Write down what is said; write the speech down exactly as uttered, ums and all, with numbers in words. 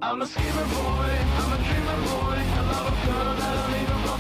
I'm a schemer boy, I'm a dreamer boy, I love a girl that'll even blow